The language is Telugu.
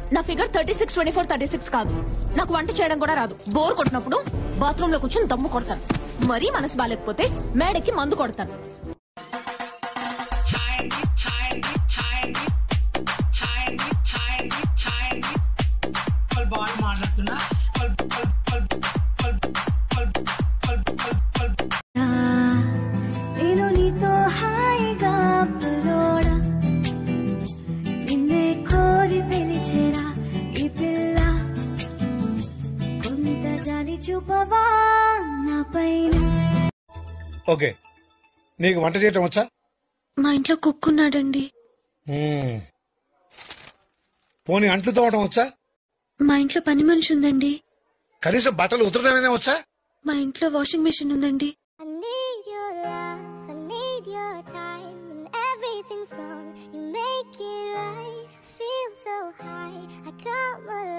నా ఫిగర్ 36, 24, 36 కాదు. నాకు వంట చేయడం కూడా రాదు. బోర్ కొట్టినప్పుడు బాత్రూమ్ లో కూర్చొని దమ్ము కొడతాను. మరీ మనసు బాలేకపోతే మేడకి మందు కొడతాను. ఓకే, నీకు వంట చేయటం వచ్చా? మా ఇంట్లో కుక్కున్నాడండి. పోనీ అంట్లు తోవటం వచ్చా? మా ఇంట్లో పని మనిషి ఉందండి. కనీసం బట్టలు ఉతరడమైనా వచ్చా? మా ఇంట్లో వాషింగ్ మెషిన్ ఉందండి. Everything's wrong, you make it right. Feel so high, I come alive.